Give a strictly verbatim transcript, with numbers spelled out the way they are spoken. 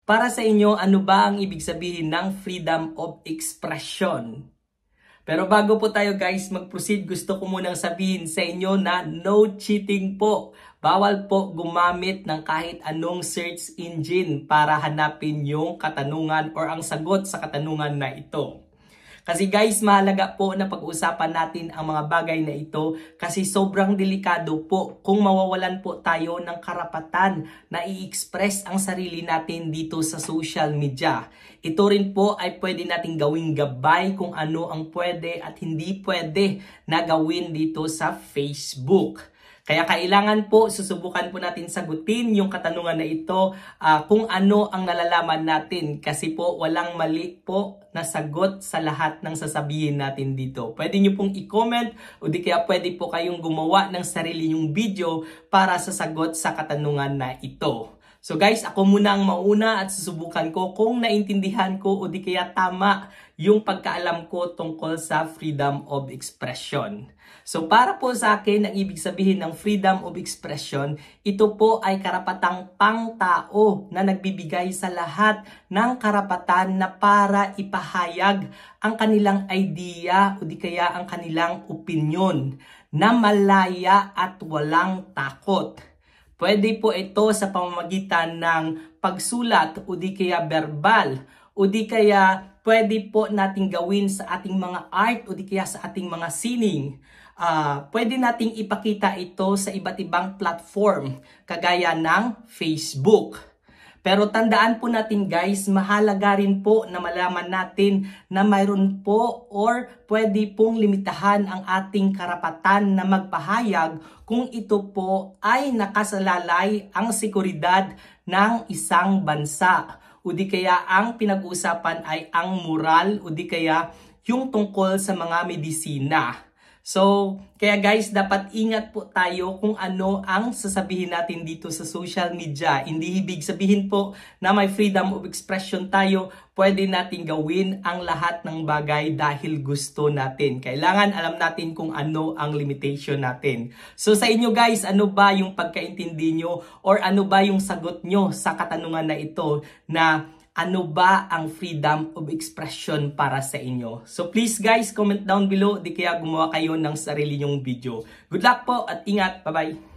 Para sa inyo, ano ba ang ibig sabihin ng freedom of expression? Pero bago po tayo guys mag-proceed, gusto ko munang sabihin sa inyo na no cheating po. Bawal po gumamit ng kahit anong search engine para hanapin yung katanungan or ang sagot sa katanungan na ito. Kasi guys, mahalaga po na pag-usapan natin ang mga bagay na ito kasi sobrang delikado po kung mawawalan po tayo ng karapatan na i-express ang sarili natin dito sa social media. Ito rin po ay pwede nating gawing gabay kung ano ang pwede at hindi pwede na gawin dito sa Facebook. Kaya kailangan po, susubukan po natin sagutin yung katanungan na ito uh, kung ano ang nalalaman natin. Kasi po walang mali po na sagot sa lahat ng sasabihin natin dito. Pwede nyo pong i-comment o di kaya pwede po kayong gumawa ng sarili yung video para sa sagot sa katanungan na ito. So guys, ako muna ang mauna at susubukan ko kung naintindihan ko o di kaya tama yung pagkaalam ko tungkol sa freedom of expression. So para po sa akin, ang ibig sabihin ng freedom of expression, ito po ay karapatang pangtao na nagbibigay sa lahat ng karapatan na para ipahayag ang kanilang idea o di kaya ang kanilang opinyon na malaya at walang takot. Pwede po ito sa pamamagitan ng pagsulat o di kaya verbal o di kaya pwede po nating gawin sa ating mga art o di kaya sa ating mga sining. Uh, pwede nating ipakita ito sa iba't ibang platform kagaya ng Facebook. Pero tandaan po natin guys, mahalaga rin po na malaman natin na mayroon po or pwede pong limitahan ang ating karapatan na magpahayag kung ito po ay nakasalalay ang seguridad ng isang bansa. O di kaya ang pinag-uusapan ay ang moral o di kaya yung tungkol sa mga medisina. So, kaya guys, dapat ingat po tayo kung ano ang sasabihin natin dito sa social media. Hindi ibig sabihin po na may freedom of expression tayo, pwede natin gawin ang lahat ng bagay dahil gusto natin. Kailangan alam natin kung ano ang limitation natin. So sa inyo guys, ano ba yung pagkaintindi nyo or ano ba yung sagot nyo sa katanungan na ito na ano ba ang freedom of expression para sa inyo? So please guys, comment down below, di kaya gumawa kayo ng sarili nyong video. Good luck po at ingat. Bye-bye!